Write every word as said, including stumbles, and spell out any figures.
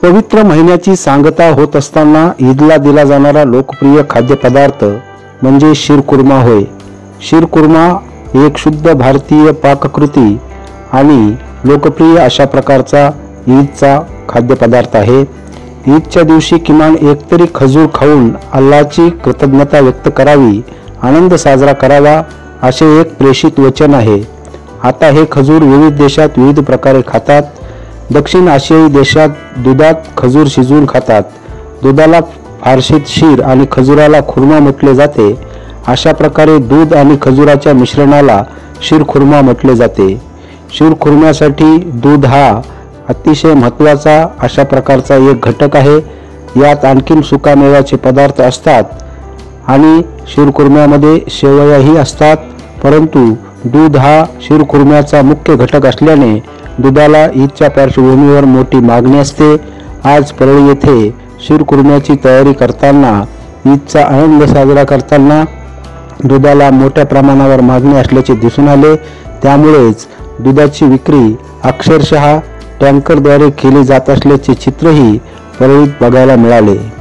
पवित्र महिन्याची सांगता होत असताना ईदला दिला जाणारा लोकप्रिय खाद्यपदार्थ म्हणजे शीरकुर्मा होय। शीरकुर्मा एक शुद्ध भारतीय पाककृती आणि लोकप्रिय अशा प्रकारचा ईदचा खाद्यपदार्थ आहे। ईदच्या दिवशी किमान एकतरी खजूर खाऊन अल्लाची कृतज्ञता व्यक्त करावी, आनंद साजरा करावा असे एक प्रेषित वचन आहे। आता हे खजूर विविध देशात विविध प्रकारे खातात। दक्षिण आशियाई देशात दुधात खजूर शिजवून खातात। दुधाला फारशीत शीर आणि खजुराला खुर्मा म्हटले जाते। अशा प्रकारे दूध आणि खजुराच्या मिश्रणाला शीरखुर्मा म्हटले जाते। शीरखुर्म्यासाठी दूध हा अतिशय महत्त्वाचा अशा प्रकारचा एक घटक आहे। यात आणखीन सुकामेव्याचे पदार्थ असतात आणि शीरखुर्म्यामध्ये शेवयाही असतात, परंतु दूध हा शीरखुर्म्याचा मुख्य घटक असल्याने दुधाला ईदच्या पार्श्वभूमीवर मोठी मागणी असते। आज परळी येथे शीरखुर्म्याची तयारी करताना, ईदचा आनंद साजरा करताना दुधाला मोठ्या प्रमाणावर मागणी असल्याचे दिसून आले। त्यामुळेच दुधाची विक्री अक्षरशः टँकरद्वारे केली जात असल्याचे चित्रही परळीत बघायला मिळाले।